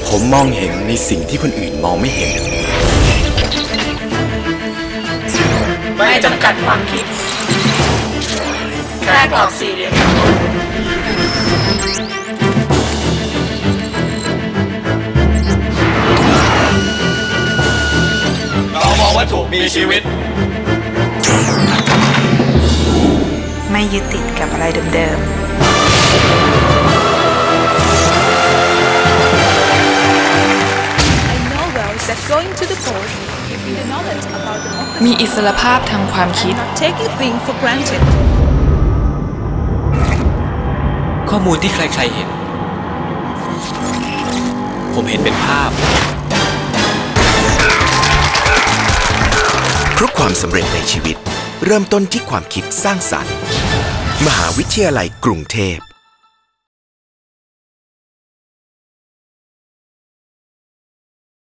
ผมมองเห็นในสิ่งที่คนอื่นมองไม่เห็นไม่จำกัดความคิดแค่กรอบสี่เหลี่ยมเรามองวัตถุมีชีวิตไม่ยึดติดกับอะไรเดิมมีอิสรภาพทางความคิดข้อมูลที่ใครๆเห็นผมเห็นเป็นภาพเพราะความสำเร็จในชีวิตเริ่มต้นที่ความคิดสร้างสรรค์มหาวิทยาลัยกรุงเทพ